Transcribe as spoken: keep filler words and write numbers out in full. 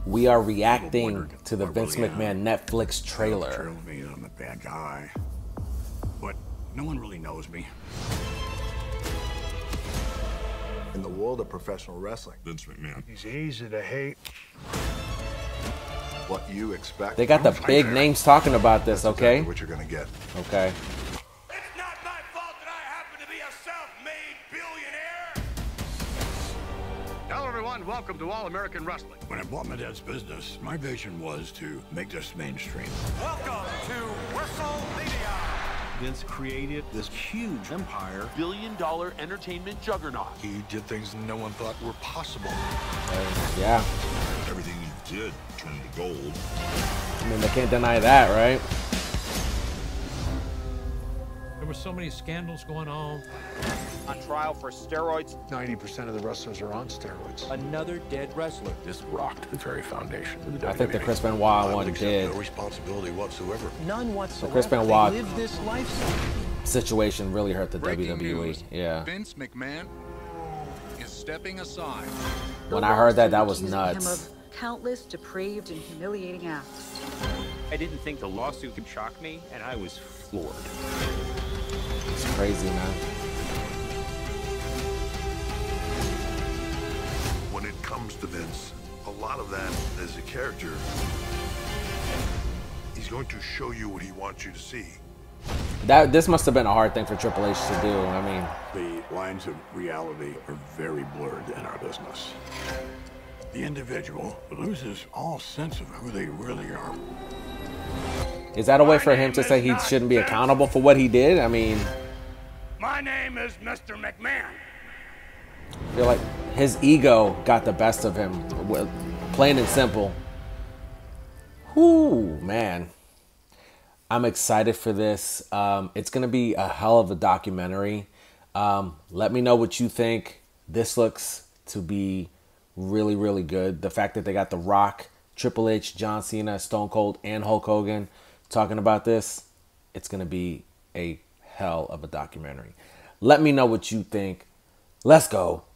We are reacting to the Vince McMahon Netflix trailer. Trailed me, I'm a bad guy. But no one really knows me. In the world of professional wrestling, Vince McMahon. He's easy to hate. What you expect. They got the big names talking about this, That's okay? exactly what you're gonna get. Okay. It's not my fault that I happen to be a self-made billionaire. Hello, everyone. Welcome to All American Wrestling. When I bought my dad's business, my vision was to make this mainstream. Welcome to WrestleMania. Vince created this huge empire. Billion dollar entertainment juggernaut. He did things no one thought were possible. Uh, yeah. Everything he did turned to gold. I mean, they can't deny that, right? There were so many scandals going on. On trial for steroids. ninety percent of the wrestlers are on steroids. Another dead wrestler. This rocked the very foundation of the I think the W W E. Chris Benoit I one would accept did. no responsibility whatsoever. None whatsoever. Chris Benoit They live this lifestyle. situation really hurt the Breaking W W E. news. Yeah. Vince McMahon is stepping aside. When I heard that, that was Accusing nuts. him of countless depraved and humiliating acts. I didn't think the lawsuit could shock me, and I was floored. It's crazy, man. When it comes to Vince, a lot of that is a character. He's going to show you what he wants you to see. That this must have been a hard thing for Triple H to do. I mean, The lines of reality are very blurred in our business. The individual loses all sense of who they really are. is that a way for him to say he shouldn't be accountable for what he did? I mean, My name is Mister McMahon. I feel like his ego got the best of him. Well, plain and simple. Whoo, man. I'm excited for this. Um, it's going to be a hell of a documentary. Um, let me know what you think. This looks to be really, really good. The fact that they got The Rock, Triple H, John Cena, Stone Cold, and Hulk Hogan talking about this, it's going to be a hell of a documentary. Let me know what you think. Let's go.